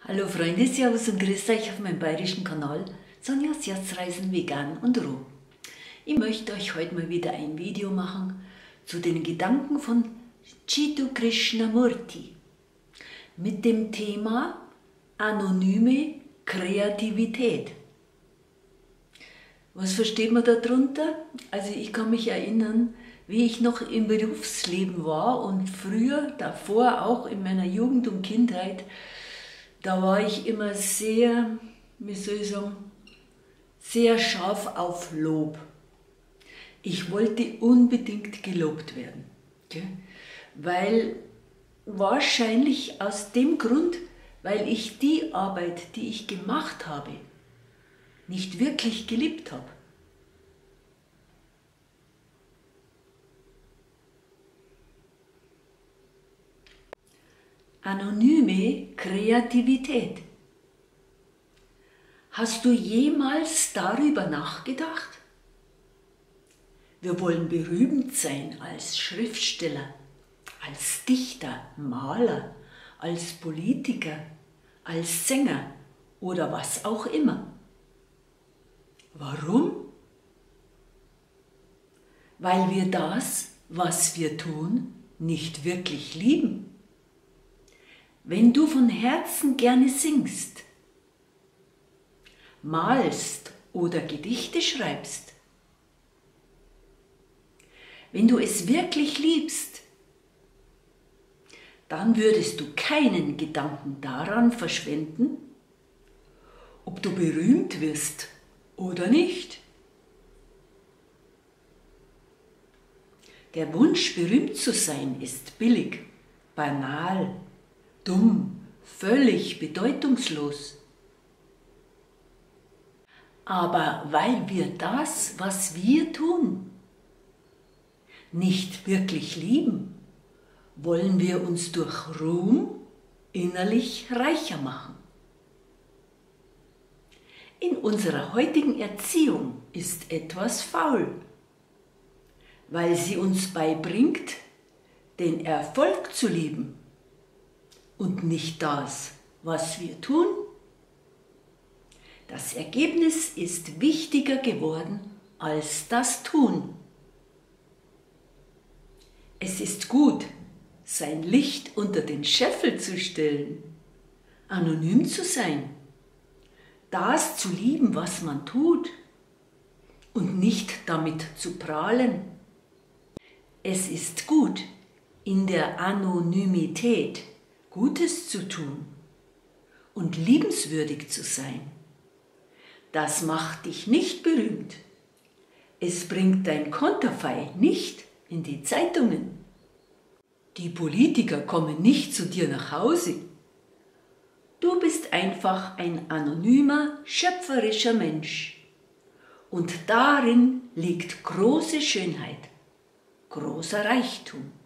Hallo Freunde, Servus und grüßt euch auf meinem bayerischen Kanal Sonjas Herzreisen vegan und roh. Ich möchte euch heute mal wieder ein Video machen zu den Gedanken von Jiddu Krishnamurti mit dem Thema anonyme Kreativität. Was versteht man darunter? Also ich kann mich erinnern, wie ich noch im Berufsleben war und früher, davor auch in meiner Jugend und Kindheit, da war ich immer sehr, wie soll ich sagen, sehr scharf auf Lob. Ich wollte unbedingt gelobt werden, okay? Weil wahrscheinlich aus dem Grund, weil ich die Arbeit, die ich gemacht habe, nicht wirklich geliebt habe. Anonyme Kreativität. Hast du jemals darüber nachgedacht? Wir wollen berühmt sein als Schriftsteller, als Dichter, Maler, als Politiker, als Sänger oder was auch immer. Warum? Weil wir das, was wir tun, nicht wirklich lieben. Wenn du von Herzen gerne singst, malst oder Gedichte schreibst, wenn du es wirklich liebst, dann würdest du keinen Gedanken daran verschwenden, ob du berühmt wirst oder nicht. Der Wunsch, berühmt zu sein, ist billig, banal, dumm, völlig bedeutungslos. Aber weil wir das, was wir tun, nicht wirklich lieben, wollen wir uns durch Ruhm innerlich reicher machen. In unserer heutigen Erziehung ist etwas faul, weil sie uns beibringt, den Erfolg zu lieben und nicht das, was wir tun. Das Ergebnis ist wichtiger geworden als das Tun. Es ist gut, sein Licht unter den Scheffel zu stellen, anonym zu sein, das zu lieben, was man tut und nicht damit zu prahlen. Es ist gut, in der Anonymität Gutes zu tun und liebenswürdig zu sein. Das macht dich nicht berühmt. Es bringt dein Konterfei nicht in die Zeitungen. Die Politiker kommen nicht zu dir nach Hause. Du bist einfach ein anonymer, schöpferischer Mensch. Und darin liegt große Schönheit, großer Reichtum.